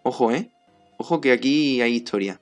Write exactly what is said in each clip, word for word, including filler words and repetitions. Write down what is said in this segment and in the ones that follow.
Ojo, ¿eh? Ojo que aquí hay historia.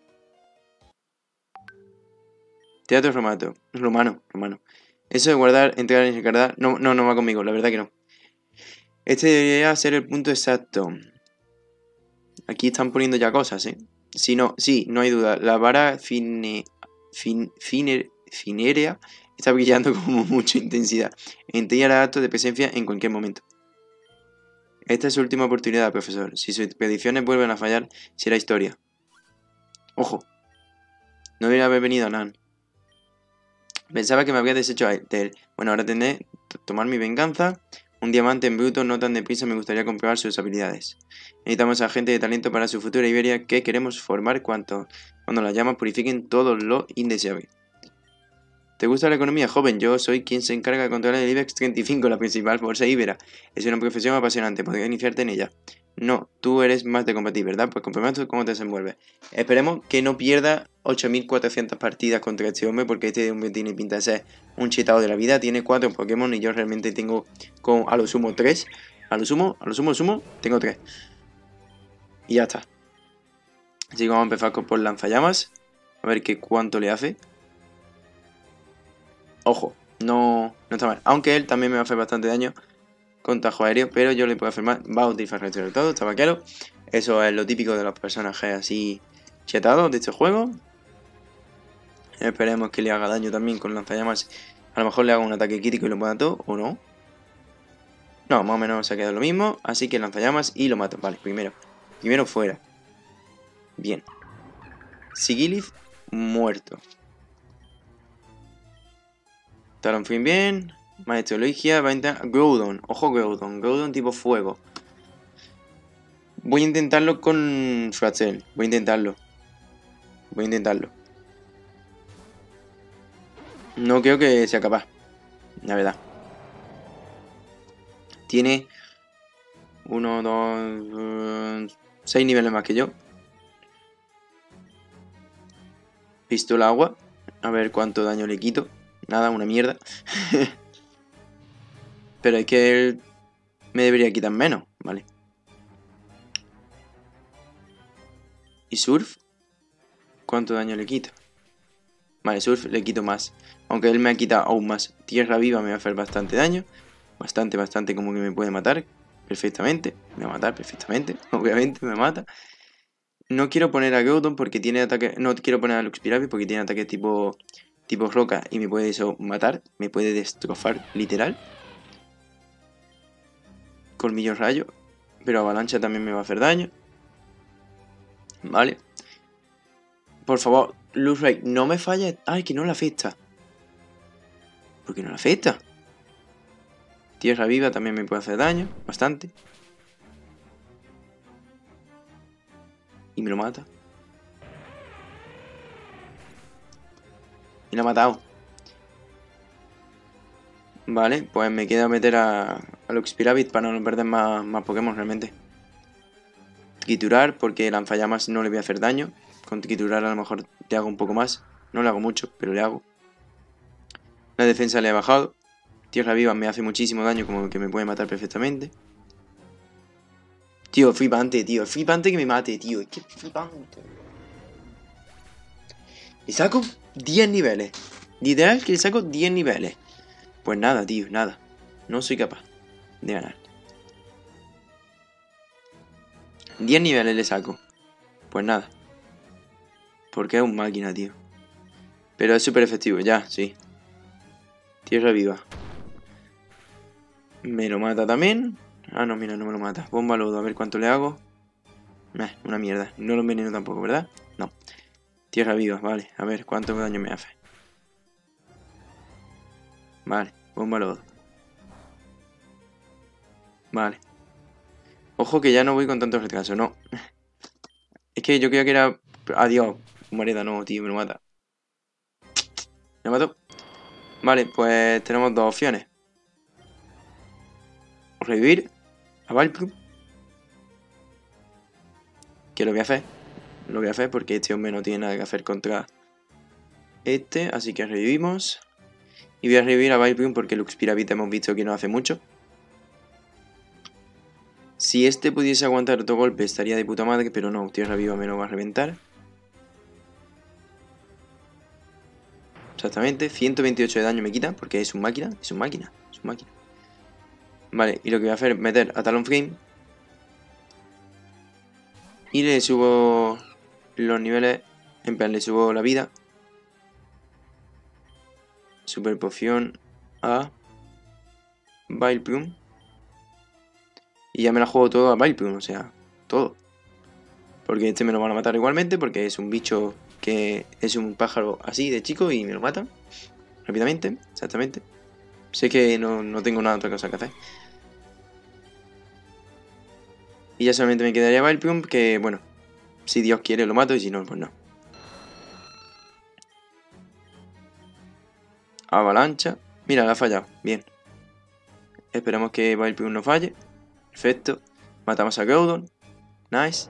Teatro romano. Romano, romano. Eso de guardar, entregar y recargar... No, no, no va conmigo, la verdad que no. Este debería ser el punto exacto. Aquí están poniendo ya cosas, ¿eh? Si no, sí, no hay duda. La vara fine, fin, finer, finérea está brillando con mucha intensidad. Entregará actos de presencia en cualquier momento. Esta es su última oportunidad, profesor. Si sus predicciones vuelven a fallar, será historia. Ojo. No debería haber venido a Nan. Pensaba que me había deshecho de él. Bueno, ahora tendré que tomar mi venganza. Un diamante en bruto, no tan deprisa, me gustaría comprobar sus habilidades. Necesitamos a gente de talento para su futura Iberia que queremos formar cuanto, cuando las llamas purifiquen todo lo indeseable. ¿Te gusta la economía, joven? Yo soy quien se encarga de controlar el IBEX treinta y cinco, la principal bolsa ibera. Es una profesión apasionante, podría iniciarte en ella. No, tú eres más de combatir, ¿verdad? Pues complemento cómo te desenvuelves. Esperemos que no pierda ocho mil cuatrocientas partidas contra este hombre, porque este hombre tiene pinta de ser un chetado de la vida. Tiene cuatro Pokémon y yo realmente tengo con, a lo sumo tres. A lo sumo, a lo sumo, a lo sumo, tengo tres. Y ya está. Así que vamos a empezar con por lanzallamas. A ver qué cuánto le hace. Ojo, no, no está mal. Aunque él también me va a hacer bastante daño con tajo aéreo, pero yo le puedo hacer más. Va a utilizar resto todo, está vaquero. Eso es lo típico de los personajes así chetados de este juego. Esperemos que le haga daño también con lanzallamas. A lo mejor le haga un ataque crítico y lo mata todo, o no. No, más o menos se ha quedado lo mismo. Así que lanzallamas y lo mato. Vale, primero. Primero fuera. Bien. Sigilith muerto. Talonflame bien. Maestro Loigia va a intentar. Groudon. Ojo, Groudon. Groudon tipo fuego. Voy a intentarlo con Fraxel. Voy a intentarlo. Voy a intentarlo. No creo que sea capaz. La verdad. Tiene. Uno, dos. Seis niveles más que yo. Pistola agua. A ver cuánto daño le quito. Nada, una mierda. Pero es que él me debería quitar menos. Vale. ¿Y Surf? ¿Cuánto daño le quita? Vale, Surf le quito más. Aunque él me ha quitado aún más. Tierra viva me va a hacer bastante daño. Bastante, bastante, como que me puede matar. Perfectamente. Me va a matar perfectamente. Obviamente me mata. No quiero poner a Groudon porque tiene ataque. No quiero poner a Luxpiravis porque tiene ataque tipo. Tipo roca. Y me puede eso matar. Me puede destrozar, literal. Colmillo rayo. Pero avalancha también me va a hacer daño. Vale. Por favor, Luzray, no me falles. Ay, que no la afecta. ¿Por qué no la afecta? Tierra viva también me puede hacer daño. Bastante. Y me lo mata. Y lo ha matado. Vale, pues me queda meter a, a Luxpiravis para no perder más, más Pokémon realmente. Triturar, porque lanzallamas no le voy a hacer daño. Con triturar a lo mejor le hago un poco más. No le hago mucho, pero le hago. La defensa le ha bajado. Tierra viva me hace muchísimo daño, como que me puede matar perfectamente. Tío, flipante, tío. Flipante que me mate, tío. Es que flipante. Le saco diez niveles. Literal que le saco diez niveles. Pues nada, tío, nada. No soy capaz de ganar. diez niveles le saco. Pues nada. Porque es un máquina, tío. Pero es súper efectivo, ya, sí. Tierra viva. Me lo mata también. Ah, no, mira, no me lo mata. Bomba lodo, a ver cuánto le hago. Eh, una mierda. No lo enveneno tampoco, ¿verdad? No. Tierra viva, vale. A ver cuánto daño me hace. Vale, bomba lodo. Vale. Ojo que ya no voy con tanto retraso, no. Es que yo creía que era... Adiós. Mareda, no, tío, me lo mata. ¿Me mató? Vale, pues tenemos dos opciones. Revivir a Vileplume. Que lo voy a hacer. Lo voy a hacer porque este hombre no tiene nada que hacer contra este. Así que revivimos. Y voy a revivir a Vileplume porque Luxpiravis hemos visto que no hace mucho. Si este pudiese aguantar otro golpe estaría de puta madre, pero no, Tierra Viva me lo va a reventar. Exactamente, ciento veintiocho de daño me quita, porque es un máquina, es un máquina, es un máquina. Vale, y lo que voy a hacer es meter a Talonflame. Y le subo los niveles, en plan le subo la vida. Super poción a Vileplume. Y ya me la juego todo a Vileplume, o sea, todo. Porque este me lo van a matar igualmente, porque es un bicho que es un pájaro así de chico y me lo matan rápidamente, exactamente. Sé que no, no tengo nada otra cosa que hacer. Y ya solamente me quedaría Vileplume, que bueno, si Dios quiere lo mato y si no, pues no. Avalancha. Mira, la ha fallado, bien. Esperamos que Vileplume no falle. Perfecto. Matamos a Groudon. Nice.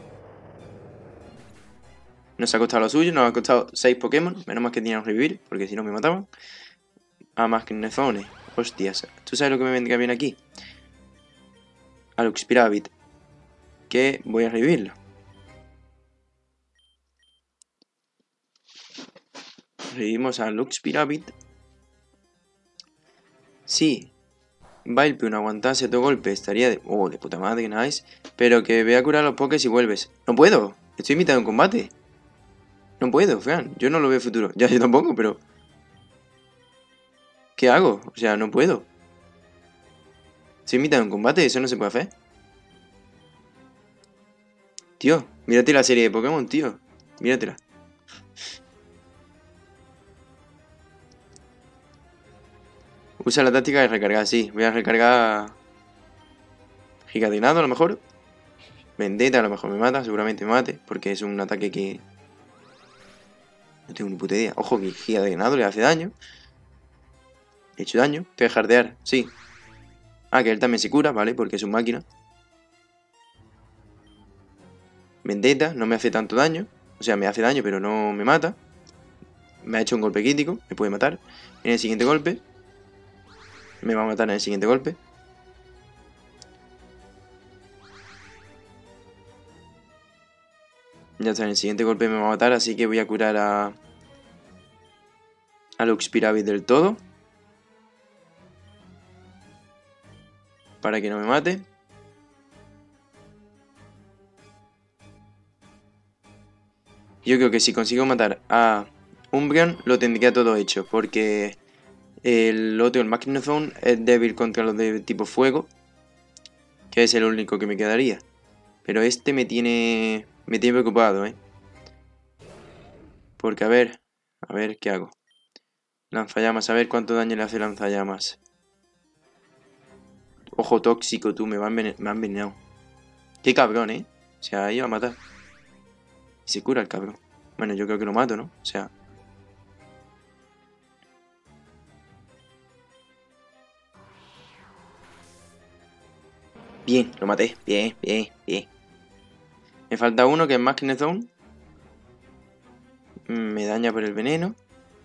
Nos ha costado lo suyo, nos ha costado seis Pokémon. Menos mal que teníamos revivir, porque si no me mataban. A Magnezone. Hostias. ¿Tú sabes lo que me vendría bien aquí? A Luxpirabit. Que voy a revivirlo. Revivimos a Luxpirabit. Sí. Vileplume aguantase tu golpe. Estaría de... Oh, de puta madre, nice. Pero que voy a curar los Pokés y vuelves. ¡No puedo! Estoy invitado en combate. No puedo, Fran. Yo no lo veo futuro. Ya, yo tampoco, pero... ¿Qué hago? O sea, no puedo. Estoy invitado en combate, eso no se puede hacer. Tío, mírate la serie de Pokémon, tío. Míratela. Usa la táctica de recargar, sí. Voy a recargar... Gigatinado a lo mejor. Vendetta a lo mejor me mata, seguramente me mate. Porque es un ataque que... No tengo ni puta idea. Ojo que Gigatinado le hace daño. He hecho daño. Te voy a jardear, sí. Ah, que él también se cura, ¿vale? Porque es un máquina. Vendetta, no me hace tanto daño. O sea, me hace daño, pero no me mata. Me ha hecho un golpe crítico, me puede matar. En el siguiente golpe. Me va a matar en el siguiente golpe. Ya está, en el siguiente golpe me va a matar, así que voy a curar a... A Luxpirabit del todo. Para que no me mate. Yo creo que si consigo matar a Umbreon, lo tendría todo hecho, porque el otro, el Magnezone, es débil contra los de tipo fuego, que es el único que me quedaría. Pero este me tiene me tiene preocupado, ¿eh? Porque a ver, a ver qué hago. Lanzallamas, a ver cuánto daño le hace lanzallamas. Ojo tóxico, tú, me va envenen me ha envenenado. Qué cabrón, ¿eh? O sea, ahí va a matar. Y se cura el cabrón. Bueno, yo creo que lo mato, ¿no? O sea... Bien, lo maté. Bien, bien, bien. Me falta uno que es Magnezone. Me daña por el veneno.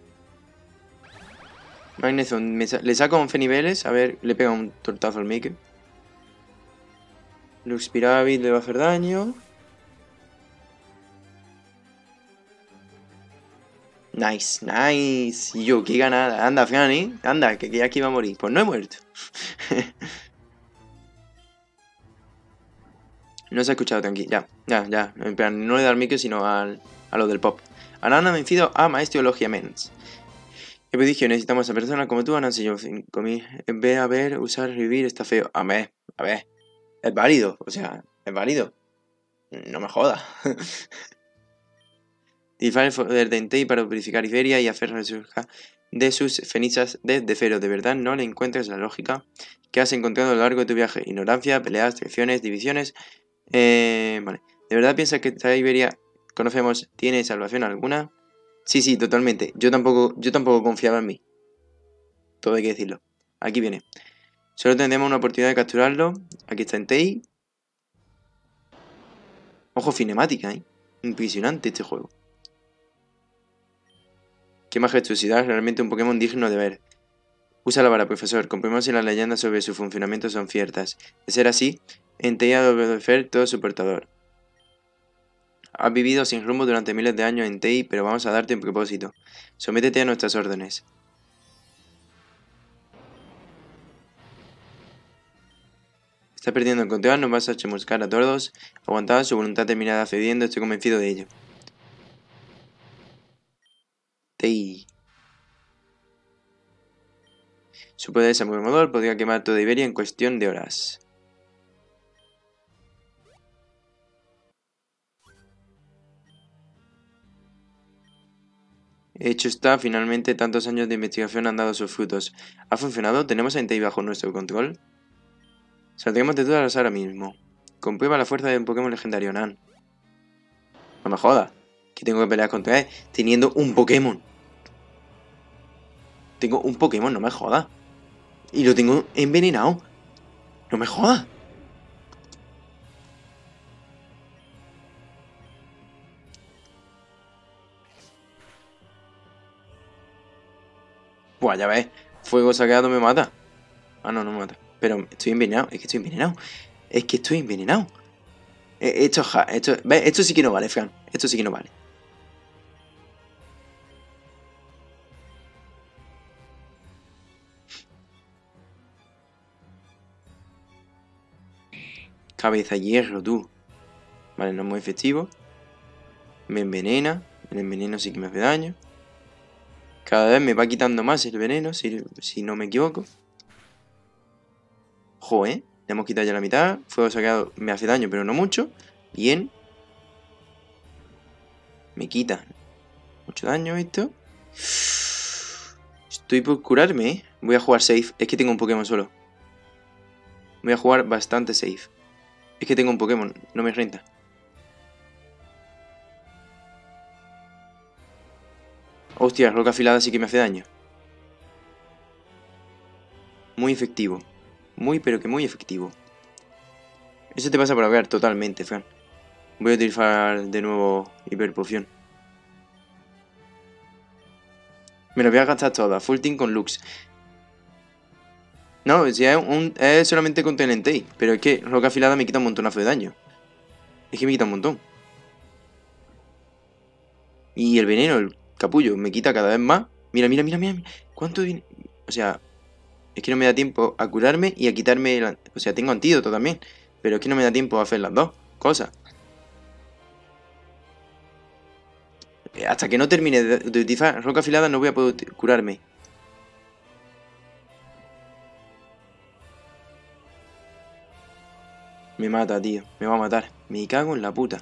Magnezone, me sa le saco once niveles. A ver, le pega un tortazo al Mickey. Luxpirabit le va a hacer daño. Nice, nice. Y yo, qué ganada. Anda, Fran, ¿eh? Anda, que, que aquí va a morir. Pues no he muerto. No se ha escuchado, tranquilo. Ya, ya, ya. En plan, no le da al Mickey, sino al, a lo del pop. Anana ha vencido a Maestro Logia Mens. ¿Qué prodigio? Necesitamos a personas como tú, Ana. Si yo comí. Ve a ver, usar, revivir, está feo. A ver, a ver. Es válido, o sea, es válido. No me jodas. Utilizar el poder de Entei para purificar Iberia y hacer resurgir de sus cenizas desde cero. De verdad no le encuentras la lógica que has encontrado a lo largo de tu viaje. Ignorancia, peleas, traiciones, divisiones. Eh, vale. ¿De verdad piensas que esta Iberia conocemos tiene salvación alguna? Sí, sí, totalmente. Yo tampoco, yo tampoco confiaba en mí. Todo hay que decirlo. Aquí viene. Solo tendremos una oportunidad de capturarlo. Aquí está Entei. Ojo, cinemática, ¿eh? Impresionante este juego. Qué majestuosidad, realmente un Pokémon digno de ver. Usa la vara, profesor. Comprobemos si las leyendas sobre su funcionamiento son ciertas. De ser así, Entei a obedecer todo su portador. Has vivido sin rumbo durante miles de años en Tei, pero vamos a darte un propósito. Sométete a nuestras órdenes. Estás perdiendo el control, nos vas a chamuscar a todos. Aguantad, su voluntad terminada cediendo, estoy convencido de ello. Tei. Su poder es abrumador, podría quemar toda Iberia en cuestión de horas. Hecho está, finalmente tantos años de investigación han dado sus frutos. ¿Ha funcionado? ¿Tenemos a Entei bajo nuestro control? Saldremos de dudas ahora mismo. Comprueba la fuerza de un Pokémon legendario, Nan. No me jodas. Que tengo que pelear contra él teniendo un Pokémon. Tengo un Pokémon, no me jodas. Y lo tengo envenenado. No me jodas. Buah, ya ves. Fuego sagrado me mata. Ah, no, no me mata. Pero estoy envenenado. Es que estoy envenenado. Es que estoy envenenado. Esto, esto, ¿ves? Esto sí que no vale, Fran. Esto sí que no vale. Cabeza hierro, tú. Vale, no es muy efectivo. Me envenena. El enveneno sí que me hace daño. Cada vez me va quitando más el veneno, si, si no me equivoco. Joder, le hemos quitado ya la mitad. Fuego sagrado me hace daño, pero no mucho. Bien. Me quita mucho daño esto. Estoy por curarme, ¿eh? Voy a jugar safe. Es que tengo un Pokémon solo. Voy a jugar bastante safe. Es que tengo un Pokémon, no me renta. Hostia, roca afilada sí que me hace daño. Muy efectivo. Muy, pero que muy efectivo. Eso te pasa por hablar totalmente, Fran. Voy a utilizar de nuevo hiperpoción. Me lo voy a gastar todas. Full team con Lux. No, si es, un, es solamente contra el Entei. Pero es que roca afilada me quita un montonazo de daño. Es que me quita un montón. Y el veneno, el capullo, me quita cada vez más. Mira, mira, mira, mira. ¿Cuánto viene? O sea, es que no me da tiempo a curarme y a quitarme... El, o sea, tengo antídoto también. Pero es que no me da tiempo a hacer las dos cosas. Hasta que no termine de, de utilizar roca afilada no voy a poder curarme. Me mata, tío. Me va a matar. Me cago en la puta.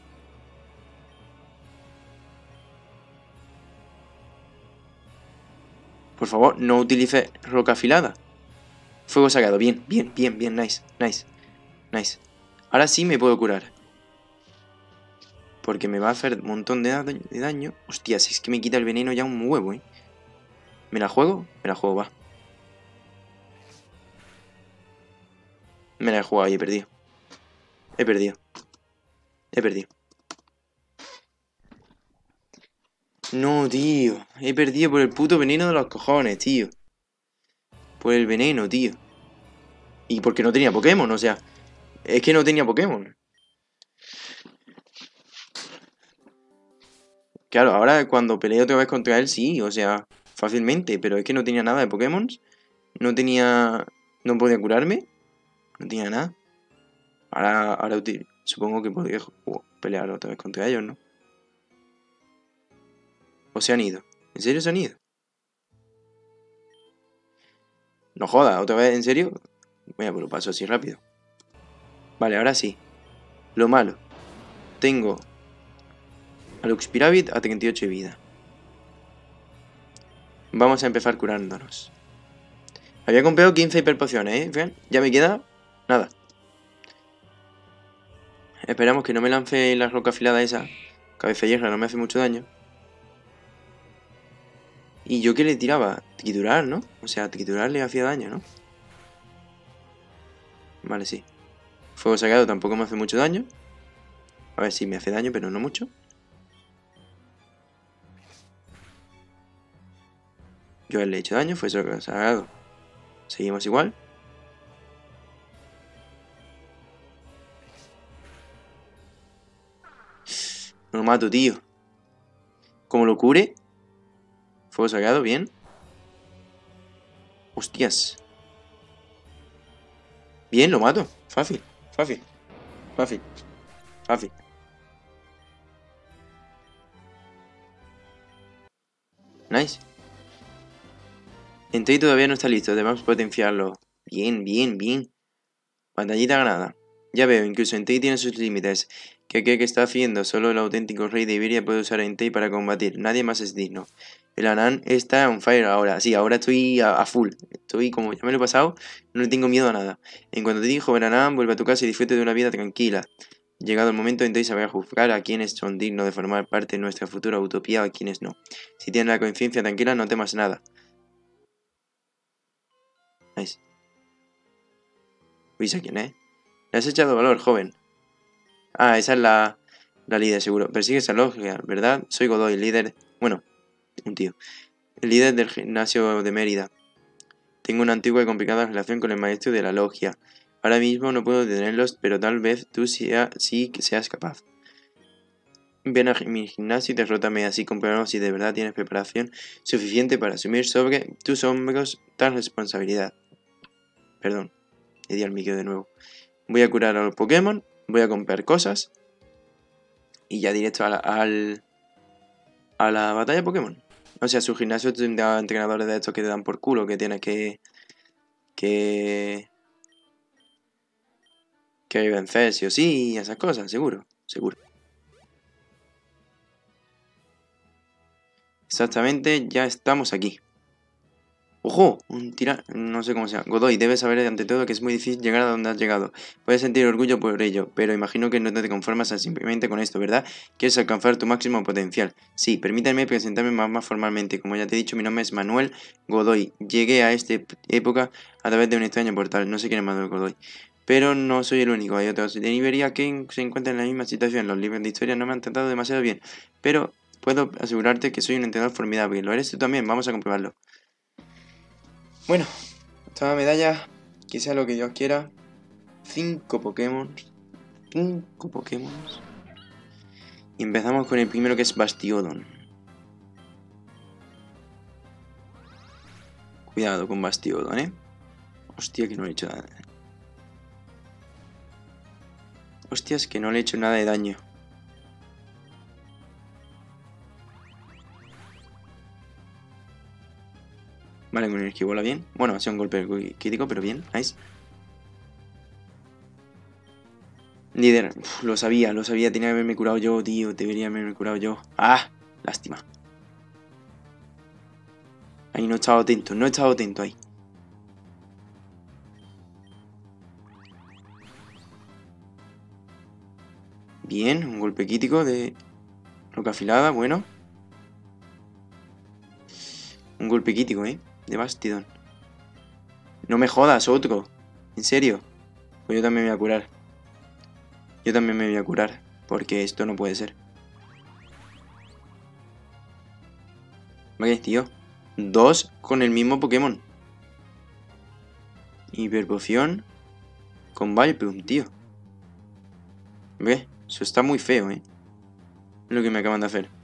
Por favor, no utilice roca afilada. Fuego sagrado. Bien, bien, bien, bien. Nice, nice, nice. Ahora sí me puedo curar. Porque me va a hacer un montón de, da de daño. Hostia, si es que me quita el veneno ya un huevo, ¿eh? ¿Me la juego? Me la juego, va. Me la he jugado y he perdido. He perdido. He perdido. No, tío. He perdido por el puto veneno de los cojones, tío. Por el veneno, tío. Y porque no tenía Pokémon, o sea. Es que no tenía Pokémon. Claro, ahora cuando peleo otra vez contra él, sí, o sea, fácilmente. Pero es que no tenía nada de Pokémon. No tenía... No podía curarme. No tenía nada. Ahora, ahora supongo que podría pelear otra vez contra ellos, ¿no? ¿O se han ido? ¿En serio se han ido? No jodas, otra vez, ¿en serio? Voy a por lo paso así rápido. Vale, ahora sí. Lo malo. Tengo a Luxpiravit a treinta y ocho de vida. Vamos a empezar curándonos. Había comprado quince hiperpociones, ¿eh? Vean, ya me queda nada. Esperamos que no me lance la roca afilada esa. Cabeza hierra no me hace mucho daño. Y yo que le tiraba triturar, ¿no? O sea, triturar le hacía daño, ¿no? Vale, sí. Fuego sagrado tampoco me hace mucho daño. A ver si me hace daño, pero no mucho. Yo le he hecho daño, fue fuego sagrado. Seguimos igual. No lo mato, tío. Como lo cure. Fuego sagrado, bien. Hostias. Bien, lo mato. Fácil, fácil, fácil, fácil. Nice. Entei todavía no está listo, debemos potenciarlo. Bien, bien, bien. Batallita ganada. Ya veo, incluso Entei tiene sus límites. ¿Qué cree que está haciendo? Solo el auténtico rey de Iberia puede usar a Entei para combatir. Nadie más es digno. El Anan está on fire ahora. Sí, ahora estoy a, a full. Estoy como ya me lo he pasado, no le tengo miedo a nada. En cuanto te dijo, Anan, vuelve a tu casa y disfrute de una vida tranquila. Llegado el momento, Entei sabrá juzgar a quienes son dignos de formar parte de nuestra futura utopía o a quienes no. Si tienes la conciencia tranquila, no temas nada. Nice. ¿Veis a quién es? Le has echado valor, joven. Ah, esa es la, la líder, seguro. Persigues a Logia, ¿verdad? Soy Godoy, líder... Bueno, un tío. El líder del gimnasio de Mérida. Tengo una antigua y complicada relación con el maestro de la logia. Ahora mismo no puedo detenerlos, pero tal vez tú sea, sí que seas capaz. Ven a mi gimnasio y derrótame, así comprobaremos si de verdad tienes preparación suficiente para asumir sobre tus hombros tal responsabilidad. Perdón, le di al micro de nuevo. Voy a curar a los Pokémon, voy a comprar cosas y ya directo a la, al, a la batalla Pokémon. O sea, su gimnasio tendrá entrenadores de estos que te dan por culo, que tienes que... que... que vencer sí o sí, y esas cosas, seguro, seguro. Exactamente, ya estamos aquí. ¡Ojo! Un tira... no sé cómo se llama. Godoy, debes saber ante todo que es muy difícil llegar a donde has llegado. Puedes sentir orgullo por ello, pero imagino que no te conformas simplemente con esto, ¿verdad? Quieres alcanzar tu máximo potencial. Sí, permítame presentarme más, más formalmente. Como ya te he dicho, mi nombre es Manuel Godoy. Llegué a esta época a través de un extraño portal. No sé quién es Manuel Godoy. Pero no soy el único. Hay otros de Iberia que se encuentran en la misma situación. Los libros de historia no me han tratado demasiado bien. Pero puedo asegurarte que soy un entrenador formidable. Lo eres tú también. Vamos a comprobarlo. Bueno, esta medalla, que sea lo que Dios quiera. Cinco Pokémon. Cinco Pokémon. Y empezamos con el primero, que es Bastiodon. Cuidado con Bastiodon, ¿eh? Hostia, que no le he hecho nada. Hostias, que no le he hecho nada de daño. Vale, con el esquivola bien. Bueno, ha sido un golpe crítico, pero bien, nice. Líder, uf, lo sabía, lo sabía, tenía que haberme curado yo, tío. Debería haberme curado yo. ¡Ah! Lástima. Ahí no he estado atento, no he estado atento ahí. Bien, un golpe crítico de roca afilada, bueno. Un golpe crítico, ¿eh? De Bastiodon. No me jodas, otro. ¿En serio? Pues yo también me voy a curar. Yo también me voy a curar. Porque esto no puede ser. Vale, tío. Dos con el mismo Pokémon. Hiperpoción. Con Vileplume, tío. Ve, eso está muy feo, ¿eh? Lo que me acaban de hacer.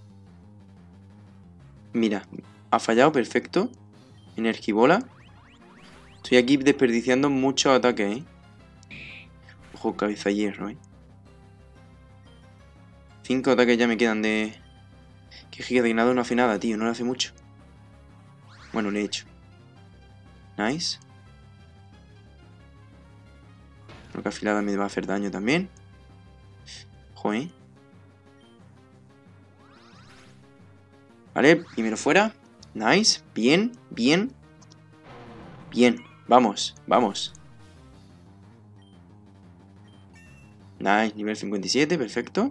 Mira, ha fallado perfecto. Energibola. Estoy aquí desperdiciando mucho ataque, ¿eh? Ojo, cabeza hierro, ¿eh? Cinco ataques ya me quedan de... Que Gigadignado no hace nada, tío. No le hace mucho. Bueno, le he hecho. Nice. Roca afilada me va a hacer daño también. Joder. Vale, primero fuera. Nice. Bien, bien. Bien. Vamos, vamos. Nice, nivel cincuenta y siete, perfecto.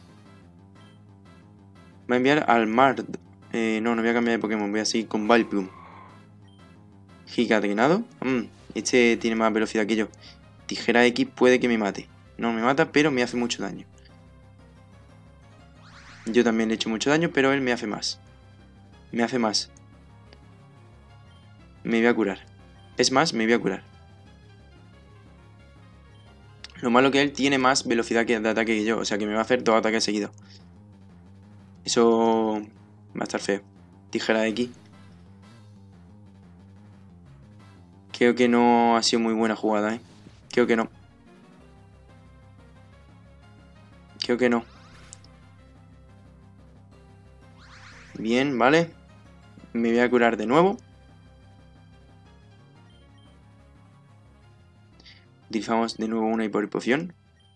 Va a enviar al Mard. Eh, no, no voy a cambiar de Pokémon. Voy a seguir con Vileplume. Gigadignado. Mm, este tiene más velocidad que yo. Tijera X puede que me mate. No me mata, pero me hace mucho daño. Yo también le he hecho mucho daño, pero él me hace más. Me hace más. Me voy a curar. Es más, me voy a curar. Lo malo que él tiene más velocidad que de ataque que yo. O sea que me va a hacer dos ataques seguidos. Eso va a estar feo. Tijera X. Creo que no ha sido muy buena jugada, ¿eh? Creo que no. Creo que no. Bien, vale. Me voy a curar de nuevo. Utilizamos de nuevo una hiperpoción.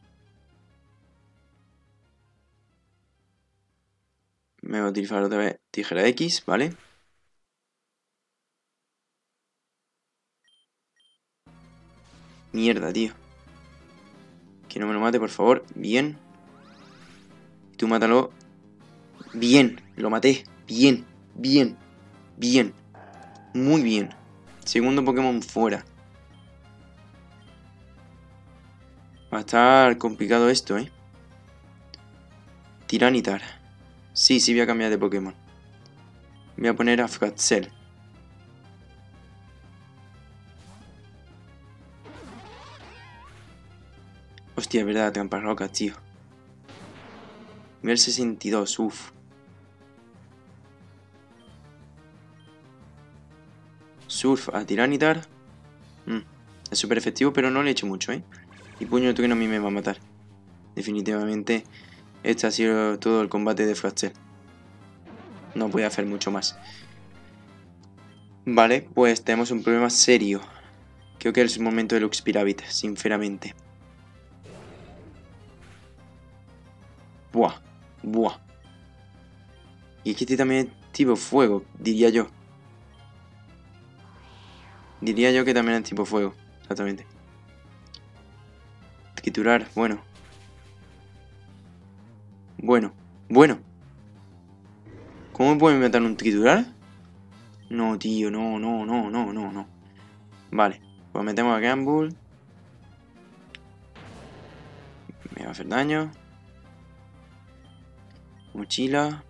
Me voy a utilizar otra vez tijera X, ¿vale? Mierda, tío. Que no me lo mate, por favor. Bien. Tú mátalo. Bien. Lo maté. Bien. Bien. Bien. Muy bien. Segundo Pokémon fuera. Va a estar complicado esto, ¿eh? Tiranitar. Sí, sí voy a cambiar de Pokémon. Voy a poner a Fraxel. Hostia, es verdad, trampas rocas, tío. Nivel sesenta y dos, uff. Surf a Tiranitar. Mm, es súper efectivo, pero no le he hecho mucho, ¿eh? Y puño de trueno a mí me va a matar. Definitivamente, este ha sido todo el combate de Fraxel. No voy a hacer mucho más. Vale, pues tenemos un problema serio. Creo que es el momento de Luxpiravit, sinceramente. Buah, buah. Y es que este también es tipo fuego, diría yo. Diría yo que también es tipo fuego, exactamente. Triturar, bueno. Bueno, bueno. ¿Cómo me pueden matar un triturar? No, tío, no, no, no, no, no, no. Vale, pues metemos a Gamble. Me va a hacer daño. Mochila.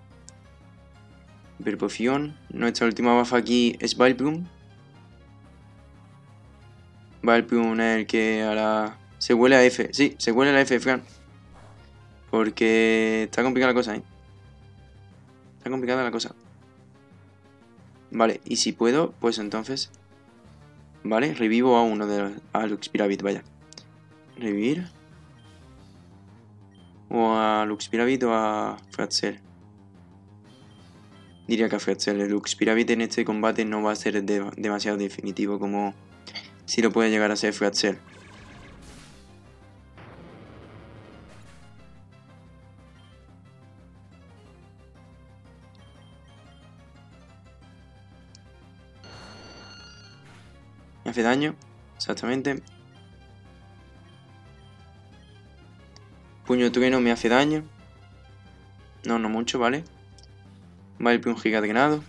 Hiperpoción. Nuestra última bafa aquí es Vileplume. Vileplume es el que hará... Se huele a F. Sí, se huele a la F, Fran. Porque está complicada la cosa, ¿eh? Está complicada la cosa. Vale, y si puedo, pues entonces... Vale, revivo a uno de los... A Luxpiravit, vaya. Revivir. O a Luxpiravit o a Fraxel. Diría que a Fraxel. El Luxpiravit en este combate no va a ser de demasiado definitivo como si lo puede llegar a ser Fraxel. Me hace daño, exactamente. Puño de trueno me hace daño. No, no mucho, ¿vale? Vale, un giga drenado.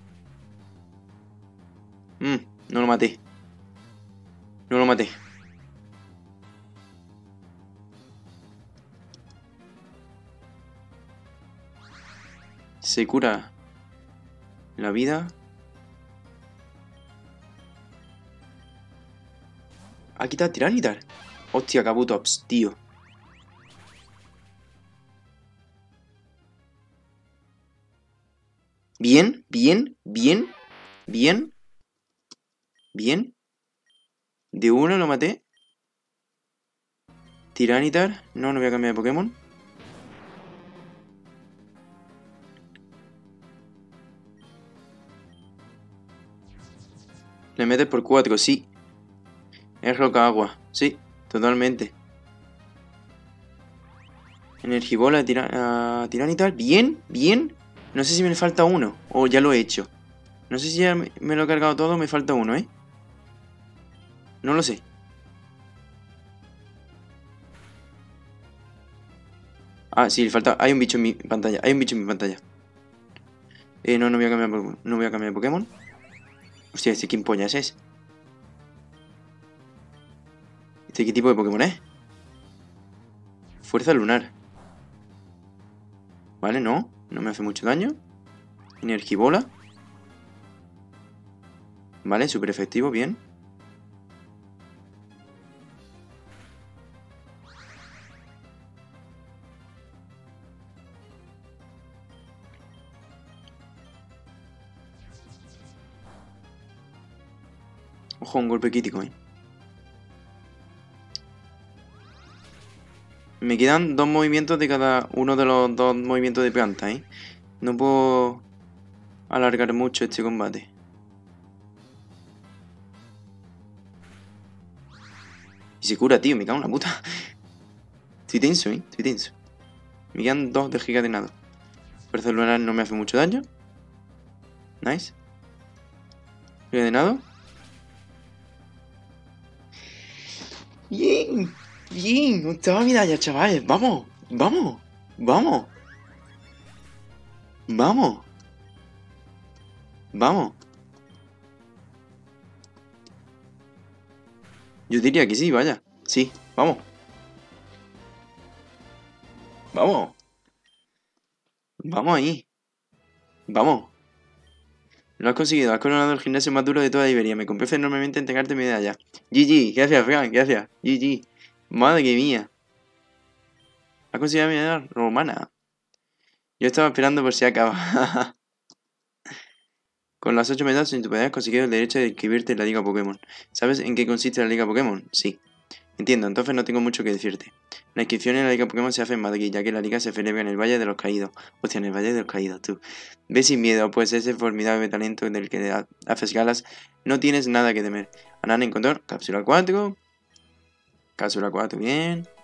Mmm, no lo maté. No lo maté. Se cura la vida. Ha quitado Tiranitar. Hostia, Kabutops, tío. Bien, bien, bien, bien. Bien. De uno lo maté. Tiranitar. No, no voy a cambiar de Pokémon. Le metes por cuatro, sí. Es roca agua, sí, totalmente. Energibola, tira, uh, Tiranitar. Bien, bien. No sé si me falta uno o ya lo he hecho. No sé si ya me, me lo he cargado todo o me falta uno, ¿eh? No lo sé. Ah, sí, le falta. Hay un bicho en mi pantalla. Hay un bicho en mi pantalla. Eh, no, no voy a cambiar, no voy a cambiar de Pokémon. Hostia, ¿este quién poñas es? ¿Este qué tipo de Pokémon es? Fuerza lunar. Vale, no. No me hace mucho daño. Energibola. Vale, súper efectivo, bien. Ojo, un golpe crítico, ¿eh? Me quedan dos movimientos de cada uno de los dos movimientos de planta, ¿eh? No puedo alargar mucho este combate. Y se cura, tío. Me cago en la puta. Estoy tenso, ¿eh? Estoy tenso. Me quedan dos de giga de nada. Fuerza lunar no me hace mucho daño. Nice. Giga de nada. Bien. Bien. Octava medalla, chavales. Vamos. Vamos. Vamos. Vamos. Vamos. Yo diría que sí, vaya. Sí, vamos. Vamos. Vamos ahí. Vamos. Lo has conseguido. Has coronado el gimnasio más duro de toda Iberia. Me complace enormemente entregarte mi medalla. G G. Gracias, Frank. Gracias. G G. Madre mía. Has conseguido mi medalla romana. Yo estaba esperando por si acaba. Con las ocho medallas en tu poder has conseguido el derecho de inscribirte en la Liga Pokémon. ¿Sabes en qué consiste la Liga Pokémon? Sí. Entiendo, entonces no tengo mucho que decirte. La inscripción en la Liga Pokémon se hace en Madrid, ya que la liga se celebra en el Valle de los Caídos. Hostia, en el Valle de los Caídos, tú. Ve sin miedo, pues ese formidable talento del que haces galas, no tienes nada que temer. Anan encontró cápsula cuatro. Cápsula cuatro, bien.